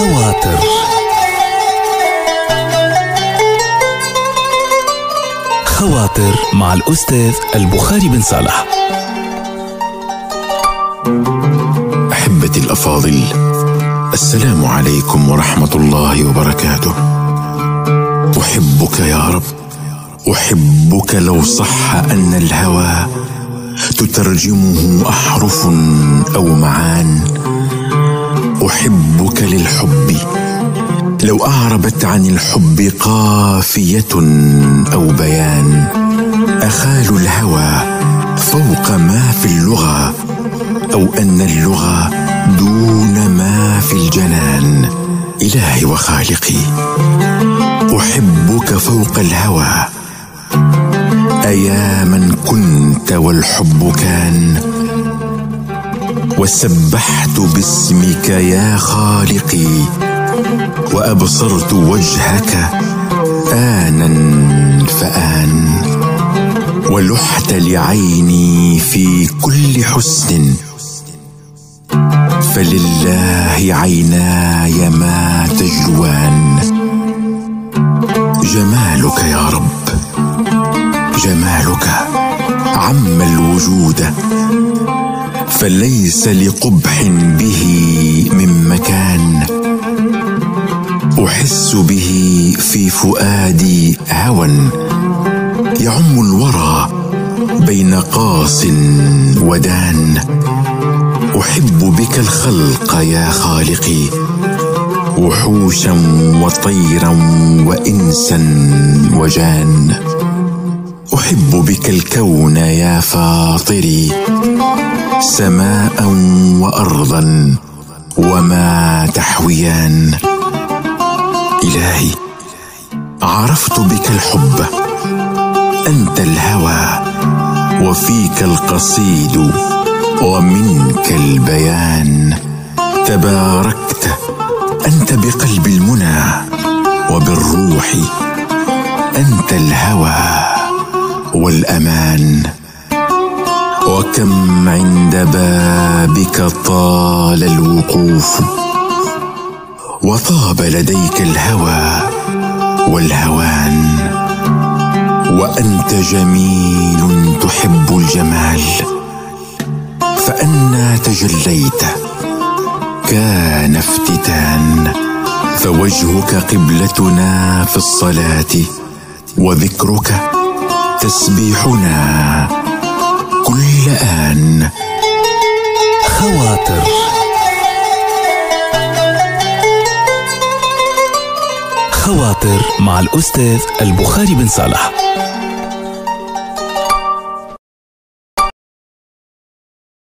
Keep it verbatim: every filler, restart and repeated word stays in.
خواطر. خواطر مع الأستاذ البخاري بن صالح. أحبتي الأفاضل، السلام عليكم ورحمة الله وبركاته. أحبك يا رب، أحبك لو صح أن الهوى تترجمه أحرف أو معان. أحبك للحب لو أعربت عن الحب قافية أو بيان. أخال الهوى فوق ما في اللغة، أو أن اللغة دون ما في الجنان. إلهي وخالقي، أحبك فوق الهوى. أيا من كنت والحب كان، وسبحت باسمك يا خالقي، وأبصرت وجهك آنا فآن. ولحت لعيني في كل حسن، فلله عيناي ما تجلوان. جمالك يا رب، جمالك عم الوجود، فليس لقبح به من مكان. أحس به في فؤادي هوى يعم الورى بين قاص ودان. أحب بك الخلق يا خالقي، وحوشا وطيرا وإنسا وجان. أحب بك الكون يا فاطري، سماء وأرضا وما تحويان. إلهي، عرفت بك الحب، أنت الهوى وفيك القصيد ومنك البيان. تباركت أنت بقلب المنى وبالروح، أنت الهوى والأمان. وكم عند بابك طال الوقوف، وطاب لديك الهوى والهوان. وأنت جميل تحب الجمال، فأنى تجليت كان افتتان. فوجهك قبلتنا في الصلاة، وذكرك تسبيحنا كل آن. خواطر. خواطر مع الأستاذ البخاري بن صالح.